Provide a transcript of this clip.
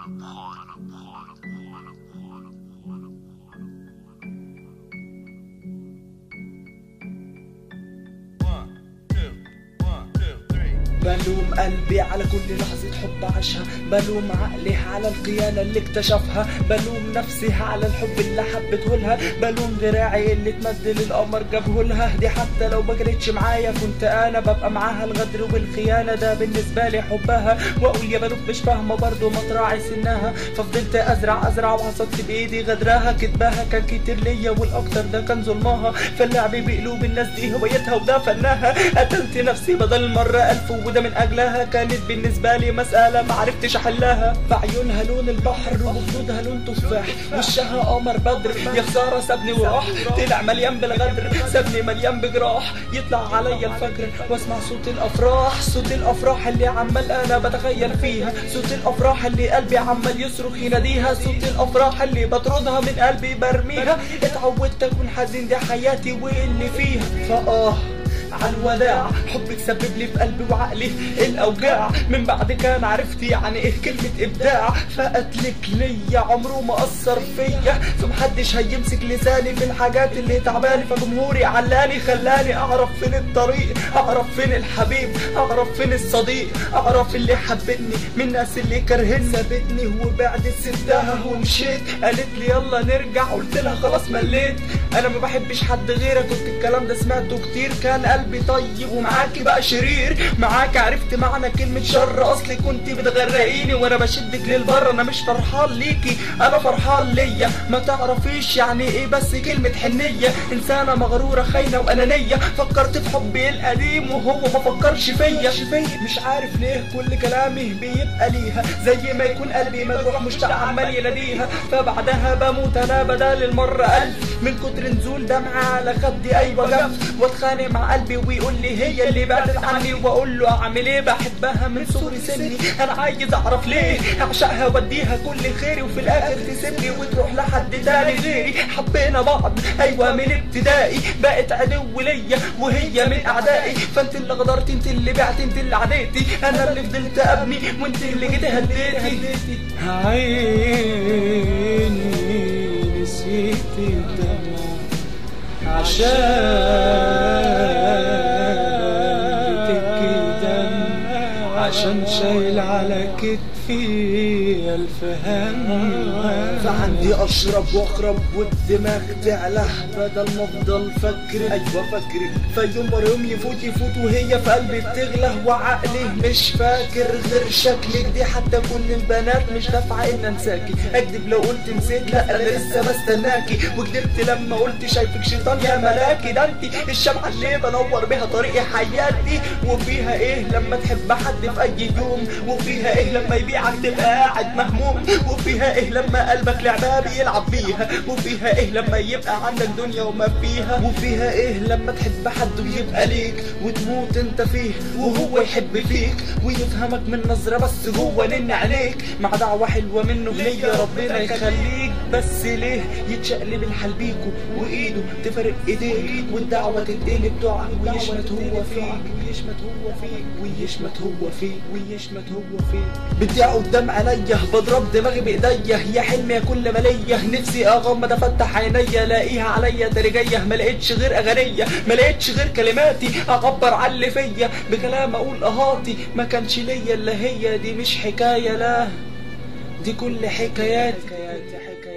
بلوم قلبي على كل لحظة حب عاشها، بلوم عقلي على الخيانة اللي اكتشفها، بلوم نفسي على الحب اللي حبته لها، بلوم دراعي اللي اتمد للقمر جابه لها. دي حتى لو ما كانتش معايا كنت انا ببقى معاها، الغدر والخيانة ده بالنسبة لي حبها. واقول يا بنوت مش فاهمة برضه ما تراعي سنها، ففضلت ازرع وحصدت بايدي غدرها. كدبها كان كتير ليا والاكتر ده كان ظلمها، فاللعب بقلوب الناس دي هوايتها وده فنها. قتلت نفسي بدل مرة ألف وده من اجلها، كانت بالنسبه لي مساله ما عرفتش احلها. في عيونها لون البحر وخدودها لون تفاح، وشها قمر بدر. يا خساره سابني وراح، طلع مليان بالغدر، سابني مليان بجراح. يطلع عليا الفجر واسمع صوت الافراح، صوت الافراح اللي عمال انا بتخيل فيها، صوت الافراح اللي قلبي عمال يصرخ يناديها، صوت الافراح اللي بطردها من قلبي برميها. اتعودت اكون حزين دي حياتي واللي فيها، عن وداع حبك سبب لي في قلبي وعقلي الاوجاع. من بعد كان عرفت يعني ايه كلمه ابداع، فقتلك ليا عمره ما اثر فيا، فمحدش هيمسك لساني في الحاجات اللي تعباني. فجمهوري علاني خلاني اعرف فين الطريق، اعرف فين الحبيب، اعرف فين الصديق، اعرف اللي حبتني من الناس اللي كرهتني. سابتني وبعدت سبتها ومشيت، قالت لي يلا نرجع، قلت لها خلاص مليت، انا ما بحبش حد غيرك. كنت الكلام ده سمعته كتير، كان قلبي طيب ومعاكي بقى شرير. معاكي عرفت معنى كلمة شر، اصلي كنت بتغرقيني وانا بشدك للبر. انا مش فرحان ليكي انا فرحان ليا، ما تعرفيش يعني ايه بس كلمة حنية. انسانة مغرورة خاينة وانانية، فكرت في حبي القديم وهو ما فكرش فيا. مش عارف ليه كل كلامي بيبقى ليها، زي ما يكون قلبي مجروح مشتاق عمال يناديها. فبعدها بموت انا بدل المرة ألف، من كتر نزول دمعة على خدي ايوه جف. واتخانق مع قلبي ويقول لي هي اللي بعدت عني، واقول له اعمل ايه بحبها من صغر سني. انا عايز اعرف ليه اعشقها واديها كل خيري، وفي الاخر تسيبني وتروح لحد تاني غيري. حبينا بعض ايوه من ابتدائي، بقت عدو ليا وهي من اعدائي. فانت اللي غدرتي، انت اللي بعتي، انت اللي عديتي، انا اللي فضلت ابني وانت اللي جيتي هديتي. عيني نسيت الدمع عشان شايل على كتفي ألف هم. فعندي أشرب وأخرب والدماغ تعلى، بدل ما أفضل فاكرك أيوة فاكرك. فيوم ورا يوم يفوت وهي في قلبي بتغلى، وعقلي مش فاكر غير شكلك. دي حتى كل البنات مش دافعة إن أنساكي، أكدب لو قلت نسيت لا أنا لسه بستناكي. وكدبت لما قلت شايفك شيطان يا ملاكي، ده أنتي الشمعة اللي بنور بيها طريقي حياتي. وفيها إيه لما تحب حد في أي يوم، وفيها إيه لما يبيعك تبقى قاعد مهموم، وفيها إيه لما قلبك لعبة بيلعب بيها، وفيها إيه لما يبقى عندك دنيا وما فيها، وفيها إيه لما تحب حد ويبقى ليك وتموت أنت فيه وهو يحب فيك ويفهمك من نظرة بس جوه نن عليك. مع دعوة حلوة منه ليا ربنا يخليك، بس ليه يتشقلب الحال بيكو وإيده تفرق إيديك والدعوة تتقلب دعاء ويشمت هو فيك، ويشمت هو فيك، ويشمت هو فيك، ويشمت هو فيك. بتضيع قدام عينيا بضرب دماغي بايديا، يا حلمي يا كل ما ليا نفسي اغمض افتح عينيا الاقيها عليا ترجيه. ما لقيتش غير اغنيه، ما لقيتش غير كلماتي اعبر عن اللي فيا بكلام اقول اهاتي. ما كانش ليا الا هي، دي مش حكايه لا دي كل حكاياتي.